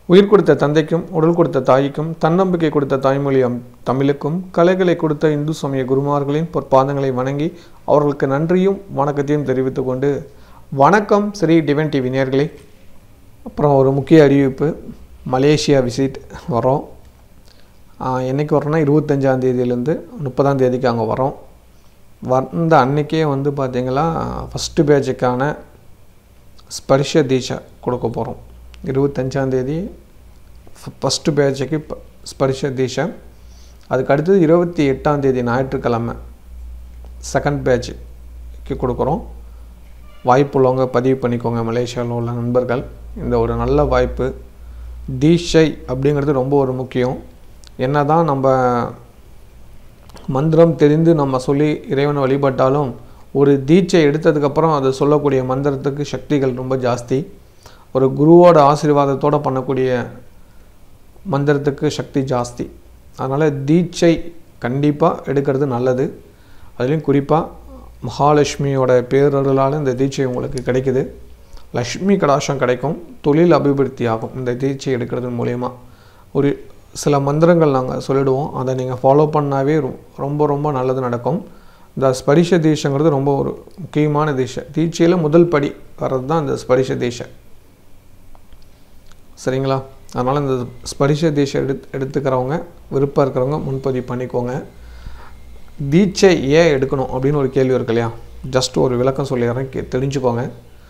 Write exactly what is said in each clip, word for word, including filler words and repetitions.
உயிர் கொடுத்த தந்தைக்கும் உடல் கொடுத்த தாய்க்கும் தன்னம்பிக்கை கொடுத்த தாய்மொழியாம் தமிழுக்கும் கலைகளை கொடுத்த இந்து சமய குருமார்களின் பொற்பாதங்களை வணங்கி அவர்களுக்கு நன்றியும் வணக்கத்தையும் தெரிவித்துக் கொண்டு வணக்கம் ஸ்ரீ டிவைன் டிவி நேயர்களே. அப்புறம் ஒரு முக்கிய அறிவிப்பு, மலேசியா விசிட் வரோம். என்றைக்கு வரோன்னா இருபத்தஞ்சாம் தேதியிலேருந்து முப்பதாம் தேதிக்கு அங்கே வரோம். வந்த அன்றைக்கே வந்து பார்த்திங்கன்னா ஃபஸ்ட்டு பேட்சுக்கான ஸ்பர்ஷ தீட்சை கொடுக்க போகிறோம். இருபத்தஞ்சாந்தேதி ஃபஸ்ட்டு பேட்சுக்கு ஸ்பர்ஷ தீட்சை. அதுக்கு அடுத்தது இருபத்தி எட்டாம் தேதி ஞாயிற்றுக்கிழமை செகண்ட் பேட்சுக்கு கொடுக்குறோம். வாய்ப்புள்ளவங்க பதிவு பண்ணிக்கோங்க. மலேசியாவில் உள்ள நண்பர்கள், இந்த ஒரு நல்ல வாய்ப்பு. தீட்சை அப்படிங்கிறது ரொம்ப ஒரு முக்கியம். என்ன தான் நம்ம மந்திரம் தெரிந்து நம்ம சொல்லி இறைவனை வழிபட்டாலும் ஒரு தீட்சை எடுத்ததுக்கப்புறம் அதை சொல்லக்கூடிய மந்திரத்துக்கு சக்திகள் ரொம்ப ஜாஸ்தி. ஒரு குருவோட ஆசீர்வாதத்தோடு பண்ணக்கூடிய மந்திரத்துக்கு சக்தி ஜாஸ்தி. அதனால் தீட்சை கண்டிப்பாக எடுக்கிறது நல்லது. அதுலேயும் குறிப்பாக மகாலட்சுமியோட பேரருளால் இந்த தீட்சை உங்களுக்கு கிடைக்குது. லக்ஷ்மி கடாட்சம் கிடைக்கும், தொழில் அபிவிருத்தி ஆகும் இந்த தீட்சை எடுக்கிறது மூலயமா. ஒரு சில மந்திரங்கள் நாங்கள் சொல்லிடுவோம், அதை நீங்கள் ஃபாலோ பண்ணாவே ரொம்ப ரொம்ப நல்லது நடக்கும். இந்த ஸ்பரிஷ தீட்சைங்கிறது ரொம்ப ஒரு முக்கியமான தீட்சை. தீட்சையில் முதல் படி வர்றது தான் இந்த ஸ்பரிஷ தீட்சை, சரிங்களா? அதனால் இந்த ஸ்பரிஷ தீட்சை எடு எடுத்துக்கிறவங்க விருப்பம் இருக்கிறவங்க முன்பதிவு பண்ணிக்கோங்க. தீட்சை ஏன் எடுக்கணும் அப்படின்னு ஒரு கேள்வி இருக்கு இல்லையா? ஜஸ்ட் ஒரு விளக்கம் சொல்லிடுறேன், கே தெரிஞ்சுக்கோங்க.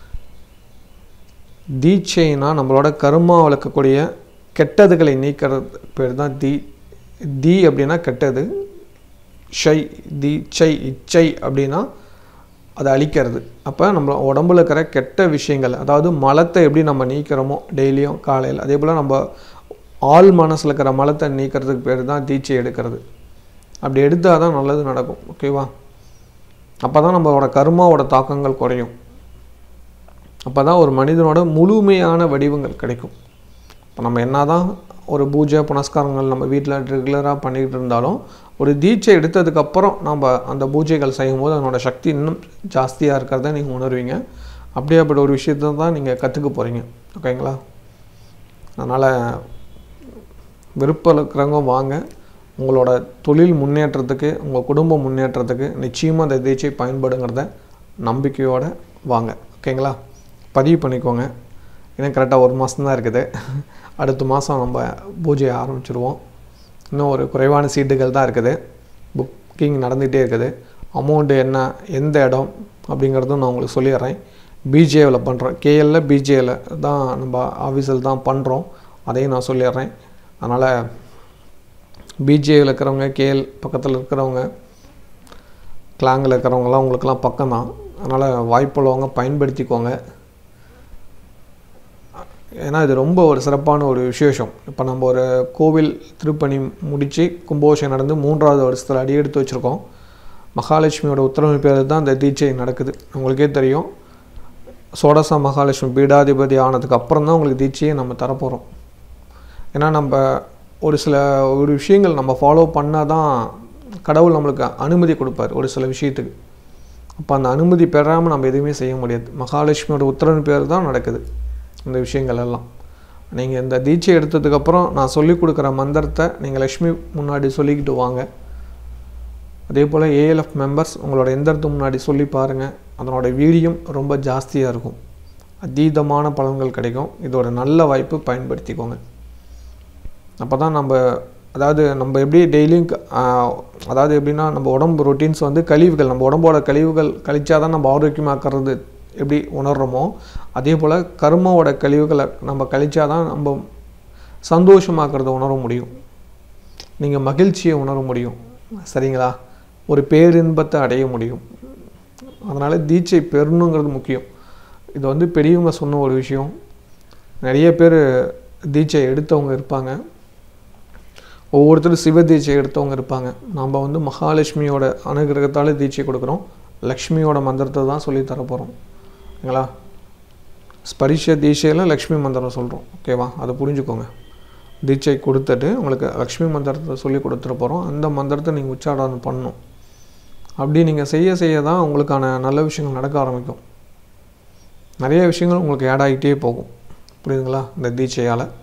தீட்சைனா நம்மளோட கர்மா வளர்க்கக்கூடிய கெட்டதுகளை நீக்கிறது பேர் தான் தீ. தீ அப்படின்னா கெட்டது, ஷை தி சை இச்சை அப்படின்னா அதை அழிக்கிறது. அப்போ நம்ம உடம்புல இருக்கிற கெட்ட விஷயங்கள், அதாவது மலத்தை எப்படி நம்ம நீக்கிறோமோ டெய்லியும் காலையில், அதே போல் நம்ம ஆள் மனசில் இருக்கிற மலத்தை நீக்கிறதுக்கு பேர் தான் தீட்சை எடுக்கிறது. அப்படி எடுத்தால் தான் நல்லது நடக்கும், ஓகேவா? அப்போ தான் நம்மளோட கர்மாவோட தாக்கங்கள் குறையும். அப்போ தான் ஒரு மனிதனோட முழுமையான வடிவங்கள் கிடைக்கும். இப்போ நம்ம என்ன தான் ஒரு பூஜை புனஸ்காரங்கள் நம்ம வீட்டில் ரெகுலராக பண்ணிக்கிட்டு இருந்தாலும் ஒரு தீட்சை எடுத்ததுக்கப்புறம் நம்ம அந்த பூஜைகள் செய்யும் போது அதனோட சக்தி இன்னும் ஜாஸ்தியாக இருக்கிறத நீங்கள் உணர்வீங்க. அப்படியேப்பட்ட ஒரு விஷயத்தை தான் நீங்கள் கற்றுக்க போகிறீங்க, ஓகேங்களா? அதனால் விருப்பம் இருக்கிறவங்க வாங்க. உங்களோட தொழில் முன்னேற்றத்துக்கு, உங்கள் குடும்ப முன்னேற்றத்துக்கு நிச்சயமாக அந்த தீட்சை பயன்படுங்கிறத நம்பிக்கையோடு வாங்க, ஓகேங்களா? பதிவு பண்ணிக்கோங்க. இன்னும் கரெக்டாக ஒரு மாதம் தான் இருக்குது. அடுத்த மாதம் நம்ம பூஜையை ஆரம்பிச்சிடுவோம். இன்னும் ஒரு குறைவான சீட்டுகள் தான் இருக்குது, புக்கிங் நடந்துகிட்டே இருக்குது. அமௌண்ட்டு என்ன, எந்த இடம் அப்படிங்கிறதும் நான் உங்களுக்கு சொல்லிடுறேன். பிஜேவில் பண்ணுறோம், கேஎல்ல பிஜேவில் தான் நம்ம ஆஃபீஸில் தான் பண்ணுறோம், அதையும் நான் சொல்லிடுறேன். அதனால் பிஜேவில் இருக்கிறவங்க, கேஎல் பக்கத்தில் இருக்கிறவங்க, கிளாங்கில் இருக்கிறவங்களாம் உங்களுக்கெல்லாம் பக்கம் தான். அதனால் வாய்ப்புள்ளவங்க பயன்படுத்திக்கோங்க. ஏன்னா இது ரொம்ப ஒரு சிறப்பான ஒரு விசேஷம். இப்போ நம்ம ஒரு கோவில் திருப்பணி முடித்து கும்பாபிஷேகம் நடந்து மூன்றாவது வருஷத்தில் அடி எடுத்து வச்சுருக்கோம். மகாலட்சுமியோட உத்தரவு பேர் தான் இந்த தீட்சை நடக்குது. உங்களுக்கே தெரியும், சோடச மகாலட்சுமி பீடாதிபதி ஆனதுக்கு அப்புறம் தான் உங்களுக்கு தீட்சையை நம்ம தரப்போகிறோம். ஏன்னா நம்ம ஒரு சில ஒரு விஷயங்கள் நம்ம ஃபாலோ பண்ணால் தான் கடவுள் நம்மளுக்கு அனுமதி கொடுப்பார் ஒரு சில விஷயத்துக்கு. அப்போ அந்த அனுமதி பெறாமல் நம்ம எதுவுமே செய்ய முடியாது. மகாலட்சுமியோட உத்தரவு பேர் தான் நடக்குது இந்த விஷயங்கள் எல்லாம். நீங்கள் இந்த தீட்சை எடுத்ததுக்கப்புறம் நான் சொல்லிக் கொடுக்குற மந்திரத்தை நீங்கள் லக்ஷ்மி முன்னாடி சொல்லிக்கிட்டு வாங்க. அதே போல் ஏஎல்எஃப் மெம்பர்ஸ் உங்களோட எந்திரத்து முன்னாடி சொல்லி பாருங்கள். அதனோட வீரியம் ரொம்ப ஜாஸ்தியாக இருக்கும், அதீதமான பலன்கள் கிடைக்கும். இதோட நல்ல வாய்ப்பு பயன்படுத்திக்கோங்க. அப்போ தான் நம்ம, அதாவது நம்ம எப்படி டெய்லியும், அதாவது எப்படின்னா நம்ம உடம்பு ரொட்டீன்ஸ் வந்து கழிவுகள், நம்ம உடம்போட கழிவுகள் கழிச்சா தான் நம்ம ஆரோக்கியமாக்குறது எப்படி உணர்கிறோமோ, அதே போல் கர்மாவோட கழிவுகளை நம்ம கழிச்சா தான் நம்ம சந்தோஷமாக்கிறத உணர முடியும், நீங்கள் மகிழ்ச்சியை உணர முடியும், சரிங்களா? ஒரு பேரின்பத்தை அடைய முடியும். அதனால் தீட்சை பெறணுங்கிறது முக்கியம். இது வந்து பெரியவங்க சொன்ன ஒரு விஷயம். நிறைய பேர் தீட்சை எடுத்தவங்க இருப்பாங்க, ஒவ்வொருத்தரும் சிவ தீட்சை எடுத்தவங்க இருப்பாங்க. நம்ம வந்து மகாலட்சுமியோட அனுகிரகத்தால் தீட்சை கொடுக்குறோம். லக்ஷ்மியோட மந்திரத்தை தான் சொல்லி தரப்போகிறோம், ஓகேங்களா? ஸ்பரிஷ தீட்சையில் லக்ஷ்மி மந்திரம் சொல்கிறோம், ஓகேவா? அதை புரிஞ்சுக்கோங்க. தீட்சை கொடுத்துட்டு உங்களுக்கு லக்ஷ்மி மந்திரத்தை சொல்லி கொடுத்துட போகிறோம். அந்த மந்திரத்தை நீங்கள் உச்சாரணம் பண்ணணும். அப்படி நீங்கள் செய்ய செய்ய தான் உங்களுக்கான நல்ல விஷயங்கள் நடக்க ஆரம்பிக்கும். நிறைய விஷயங்கள் உங்களுக்கு ஆட் ஆகிட்டே போகும், புரியுதுங்களா? இந்த தீட்சையால்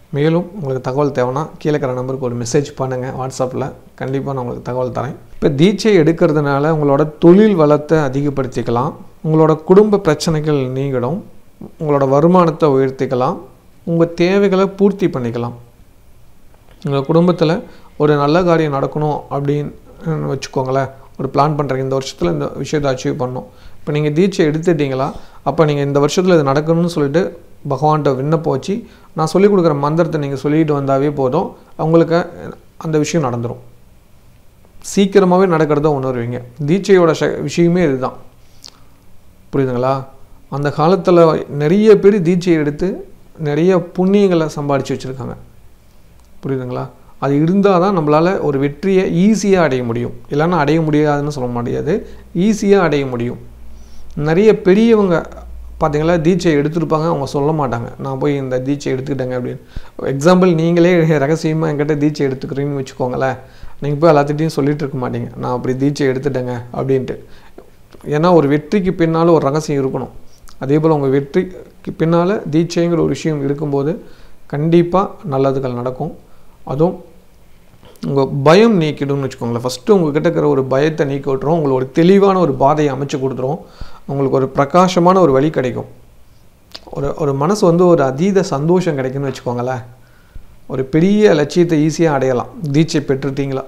மேலும் உங்களுக்கு தகவல் தேவைன்னா கீழே இருக்கிற நம்பருக்கு ஒரு மெசேஜ் பண்ணுங்கள் வாட்ஸ்அப்பில். கண்டிப்பாக நான் உங்களுக்கு தகவல் தரேன். இப்போ தீட்சை எடுக்கிறதுனால உங்களோட தொழில் வளத்தை அதிகப்படுத்திக்கலாம், உங்களோட குடும்ப பிரச்சனைகள் நீங்கிடும், உங்களோட வருமானத்தை உயர்த்திக்கலாம், உங்கள் தேவைகளை பூர்த்தி பண்ணிக்கலாம். உங்கள் குடும்பத்தில் ஒரு நல்ல காரியம் நடக்கணும் அப்படின்னு வச்சுக்கோங்களேன். ஒரு பிளான் பண்ணுறீங்க, இந்த வருஷத்தில் இந்த விஷயத்தை அச்சீவ் பண்ணணும். இப்போ நீங்கள் தீட்சை எடுத்துட்டிங்களா, அப்போ நீங்கள் இந்த வருஷத்தில் இது நடக்கணும்னு சொல்லிட்டு பகவான்கிட்ட விண்ணப்பம் வச்சு நான் சொல்லிக் கொடுக்குற மந்திரத்தை நீங்கள் சொல்லிட்டு வந்தாவே போதும், அவங்களுக்கு அந்த விஷயம் நடந்துடும். சீக்கிரமாகவே நடக்கிறத உணர்வீங்க. தீட்சையோட ஷ விஷயமே இதுதான். புரியுதுங்களா? அந்த காலத்தில் நிறைய பேர் தீட்சையை எடுத்து நிறைய புண்ணியங்களை சம்பாதிச்சு வச்சுருக்காங்க. புரியுதுங்களா? அது இருந்தால் தான் நம்மளால் ஒரு வெற்றியை ஈஸியாக அடைய முடியும். இல்லைன்னா அடைய முடியாதுன்னு சொல்ல முடியாது, ஈஸியாக அடைய முடியும். நிறைய பெரியவங்க பார்த்தீங்களா தீட்சை எடுத்துருப்பாங்க, அவங்க சொல்ல மாட்டாங்க நான் போய் இந்த தீட்சை எடுத்துக்கிட்டேங்க அப்படின்னு. எக்ஸாம்பிள், நீங்களே ரகசியமாக என்கிட்ட தீட்சை எடுத்துக்கிறீங்கன்னு வச்சுக்கோங்களேன், நீங்கள் போய் எல்லாத்திட்டையும் சொல்லிட்டு இருக்க மாட்டீங்க நான் அப்படி தீட்சை எடுத்துட்டேங்க அப்படின்ட்டு. ஏன்னா ஒரு வெற்றிக்கு பின்னால் ஒரு ரகசியம் இருக்கணும். அதே போல் உங்கள் வெற்றிக்கு பின்னால் தீட்சைங்கிற ஒரு விஷயம் இருக்கும்போது கண்டிப்பாக நல்லதுகள் நடக்கும். அதுவும் உங்கள் பயம் நீக்கிடும்னு வச்சுக்கோங்களேன். ஃபஸ்ட்டு உங்கள்கிட்ட இருக்கிற ஒரு பயத்தை நீக்கி விட்டுரும், உங்களுக்கு ஒரு தெளிவான ஒரு பாதையை அமைச்சு கொடுத்துரும், உங்களுக்கு ஒரு பிரகாசமான ஒரு வழி கிடைக்கும். ஒரு ஒரு மனசு வந்து ஒரு அதீத சந்தோஷம் கிடைக்குன்னு வச்சுக்கோங்களேன். ஒரு பெரிய லட்சியத்தை ஈஸியாக அடையலாம் தீட்சை பெற்றுட்டீங்களா.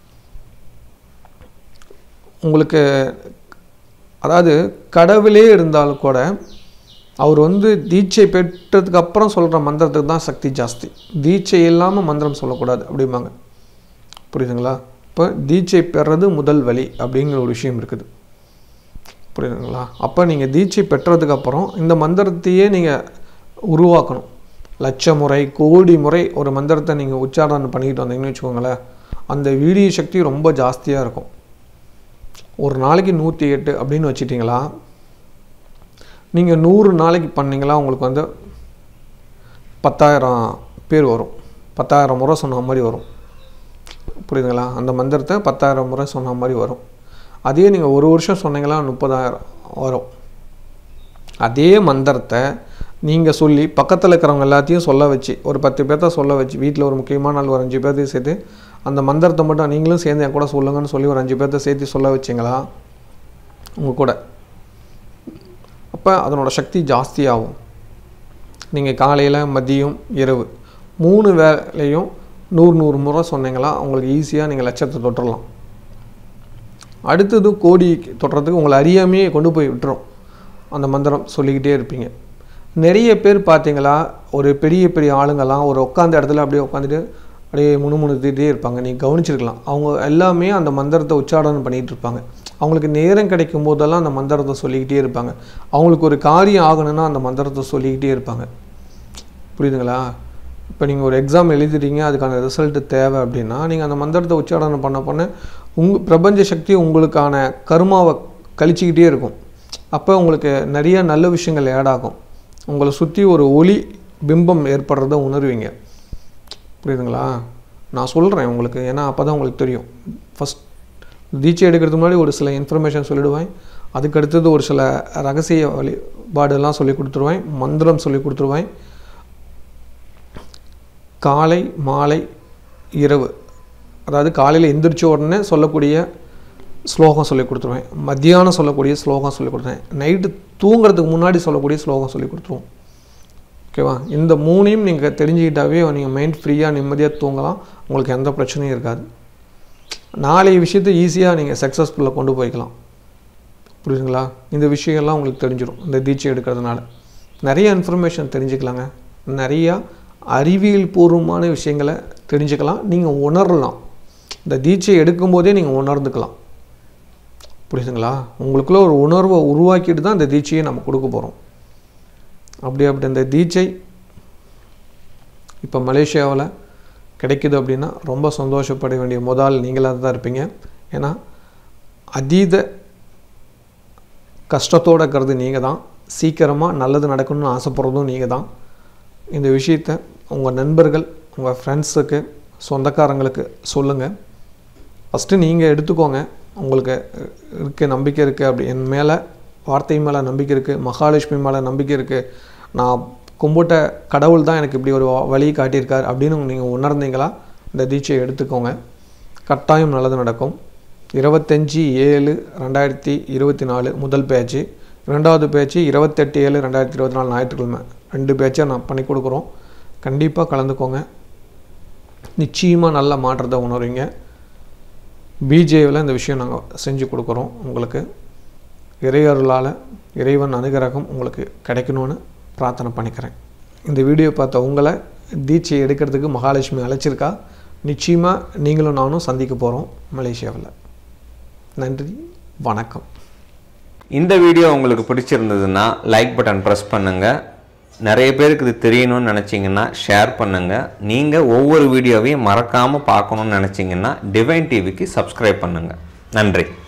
உங்களுக்கு அதாவது கடவுளே இருந்தாலும் கூட அவர் வந்து தீட்சை பெற்றதுக்கு அப்புறம் சொல்கிற மந்திரத்துக்கு தான் சக்தி ஜாஸ்தி. தீட்சை இல்லாமல் மந்திரம் சொல்லக்கூடாது அப்படிம்பாங்க. புரியுதுங்களா? இப்போ தீட்சை பெறது முதல் வழி அப்படிங்கிற ஒரு விஷயம் இருக்குது. புரியுதுங்களா? அப்போ நீங்கள் தீட்சை பெற்றதுக்கப்புறம் இந்த மந்திரத்தையே நீங்கள் உருவாக்கணும். லட்ச முறை கோடி முறை ஒரு மந்திரத்தை நீங்கள் உச்சாரணம் பண்ணிக்கிட்டு வந்தீங்கன்னு வச்சுக்கோங்களேன், அந்த வீடியோ சக்தி ரொம்ப ஜாஸ்தியாக இருக்கும். ஒரு நாளைக்கு நூற்றி எட்டு அப்படின்னு வச்சுட்டிங்களா, நீங்கள் நூறு நாளைக்கு பண்ணிங்களா உங்களுக்கு வந்து பத்தாயிரம் பேர் வரும், பத்தாயிரம் முறை சொன்ன மாதிரி வரும். புரியுதுங்களா? அந்த மந்திரத்தை பத்தாயிரம் முறை சொன்ன மாதிரி வரும். அதே நீங்கள் ஒரு வருஷம் சொன்னீங்களா முப்பதாயிரம் வரும். அதே மந்திரத்தை நீங்கள் சொல்லி பக்கத்தில் இருக்கிறவங்க எல்லாத்தையும் சொல்ல வச்சு ஒரு பத்து பேர்த்த சொல்ல வச்சு, வீட்டில் ஒரு முக்கியமான நாள் ஒரு அஞ்சு பேர்த்தையும் சேர்த்து அந்த மந்திரத்தை மட்டும் நீங்களும் சேர்ந்து என் கூட சொல்லுங்கன்னு சொல்லி ஒரு அஞ்சு பேர்த்த சேர்த்து சொல்ல வச்சிங்களா உங்கள் கூட, அப்போ அதனோட சக்தி ஜாஸ்தியாகும். நீங்கள் காலையில் மதியம் இரவு மூணு வேலையும் நூறு நூறு முறை சொன்னீங்களா உங்களுக்கு ஈஸியாக நீங்கள் லட்சத்தை தொட்டுடலாம். அடுத்தது கோடி தொட்டுறதுக்கு உங்களை அறியாமையே கொண்டு போய் விட்டுரும் அந்த மந்திரம் சொல்லிக்கிட்டே இருப்பீங்க. நிறைய பேர் பார்த்தீங்களா ஒரு பெரிய பெரிய ஆளுங்கள்லாம் ஒரு உட்காந்த இடத்துல அப்படியே உட்காந்துட்டு அப்படியே முணுமுணுத்துட்டே இருப்பாங்க. நீங்கள் கவனிச்சிருக்கலாம். அவங்க எல்லாமே அந்த மந்திரத்தை உச்சாரணம் பண்ணிகிட்டு இருப்பாங்க. அவங்களுக்கு நேரம் கிடைக்கும் போதெல்லாம் அந்த மந்திரத்தை சொல்லிக்கிட்டே இருப்பாங்க. அவங்களுக்கு ஒரு காரியம் ஆகணும்னா அந்த மந்திரத்தை சொல்லிக்கிட்டே இருப்பாங்க. புரியுதுங்களா? இப்போ நீங்கள் ஒரு எக்ஸாம் எழுதிட்டீங்க, அதுக்கான ரிசல்ட்டு தேவை அப்படின்னா நீங்கள் அந்த மந்திரத்தை உச்சாரணம் பண்ண பண்ண உங்கள் பிரபஞ்ச சக்தி உங்களுக்கான கர்மாவை கழிச்சிக்கிட்டே இருக்கும். அப்போ உங்களுக்கு நிறைய நல்ல விஷயங்கள் ஆட் ஆகும். உங்களை சுற்றி ஒரு ஒளி பிம்பம் ஏற்படுறத உணர்வீங்க. புரியுதுங்களா? நான் சொல்கிறேன் உங்களுக்கு, ஏன்னா அப்போ தான் உங்களுக்கு தெரியும். ஃபஸ்ட் தீட்சை எடுக்கிறதுக்கு முன்னாடி ஒரு சில இன்ஃபர்மேஷன் சொல்லிவிடுவேன். அதுக்கடுத்தது ஒரு சில ரகசிய வழிபாடெல்லாம் சொல்லி கொடுத்துருவேன், மந்திரம் சொல்லி கொடுத்துருவேன். காலை மாலை இரவு, அதாவது காலையில் எந்திரிச்ச உடனே சொல்லக்கூடிய ஸ்லோகம் சொல்லி கொடுத்துருவேன், மத்தியானம் சொல்லக்கூடிய ஸ்லோகம் சொல்லி கொடுத்துருவேன், நைட்டு தூங்குறதுக்கு முன்னாடி சொல்லக்கூடிய ஸ்லோகம் சொல்லி கொடுத்துருவோம். ஓகேவா? இந்த மூணையும் நீங்கள் தெரிஞ்சுக்கிட்டாவே நீங்கள் மைண்ட் ஃப்ரீயாக நிம்மதியாக தூங்கலாம், உங்களுக்கு எந்த பிரச்சனையும் இருக்காது. நாளைய விஷயத்தை ஈஸியாக நீங்கள் சக்ஸஸ்ஃபுல்லாக கொண்டு போய்க்கலாம். புரியுதுங்களா? இந்த விஷயங்கள்லாம் உங்களுக்கு தெரிஞ்சிடும். இந்த தீட்சை எடுக்கிறதுனால நிறைய இன்ஃபர்மேஷன் தெரிஞ்சுக்கலாங்க. நிறையா அறிவியல் பூர்வமான விஷயங்களை தெரிஞ்சுக்கலாம், நீங்கள் உணரலாம். இந்த தீட்சை எடுக்கும்போதே நீங்கள் உணர்ந்துக்கலாம். புரியுதுங்களா? உங்களுக்குள்ள ஒரு உணர்வை உருவாக்கிட்டு தான் இந்த தீட்சையை நம்ம கொடுக்க போகிறோம். அப்படி அப்படி இந்த தீட்சை இப்போ மலேசியாவில் கிடைக்குது அப்படின்னா ரொம்ப சந்தோஷப்பட வேண்டிய முதல் நீங்களாக தான் இருப்பீங்க. ஏன்னா அதீத கஷ்டத்தோடு இருக்கிறது நீங்கள் தான், சீக்கிரமாக நல்லது நடக்கணும்னு ஆசைப்படுறதும் நீங்கள் தான். இந்த விஷயத்தை உங்கள் நண்பர்கள் உங்கள் ஃப்ரெண்ட்ஸுக்கு சொந்தக்காரங்களுக்கு சொல்லுங்கள். ஃபஸ்ட்டு நீங்கள் எடுத்துக்கோங்க. உங்களுக்கு இருக்க நம்பிக்கை இருக்குது, அப்படி என் மேலே வார்த்தை மேலே நம்பிக்கை இருக்குது, மகாலட்சுமி மேலே நம்பிக்கை இருக்குது, நான் கும்பிட்ட கடவுள் தான் எனக்கு இப்படி ஒரு வழி காட்டியிருக்கார் அப்படின்னு நீங்கள் உணர்ந்தீங்களா இந்த தீட்சையை எடுத்துக்கோங்க. கட்டாயம் நல்லது நடக்கும். இருபத்தஞ்சி ஏழு ரெண்டாயிரத்தி இருபத்தி நாலு முதல் பேட்ச்சு, ரெண்டாவது பேட்ச்சு இருபத்தெட்டு ஏழு ரெண்டாயிரத்தி இருபத்தி நாலு ஞாயிற்றுக்கிழமை ரெண்டு பேட்சை நான் பண்ணி கொடுக்குறோம். கண்டிப்பாக கலந்துக்கோங்க. நிச்சயமாக நல்ல மாற்றத்தை உணர்வீங்க. பிஜேவில் இந்த விஷயம் நாங்கள் செஞ்சு கொடுக்குறோம். உங்களுக்கு இறையருளால் இறைவன் அனுகிரகம் உங்களுக்கு கிடைக்கணும்னு பிரார்த்தனை பண்ணிக்கிறேன். இந்த வீடியோ பார்த்த உங்களை தீட்சை எடுக்கிறதுக்கு மகாலட்சுமி அழைச்சிருக்கா. நிச்சயமாக நீங்களும் நானும் சந்திக்க போகிறோம் மலேசியாவில். நன்றி, வணக்கம். இந்த வீடியோ உங்களுக்கு பிடிச்சிருந்ததுன்னா லைக் பட்டன் ப்ரெஸ் பண்ணுங்கள். நிறைய பேருக்கு இது தெரியணும்னு நினச்சிங்கன்னா ஷேர் பண்ணுங்கள். நீங்கள் ஒவ்வொரு வீடியோவையும் மறக்காமல் பார்க்கணுன்னு நினச்சிங்கன்னா டிவைன் டிவிக்கு சப்ஸ்கிரைப் பண்ணுங்கள். நன்றி.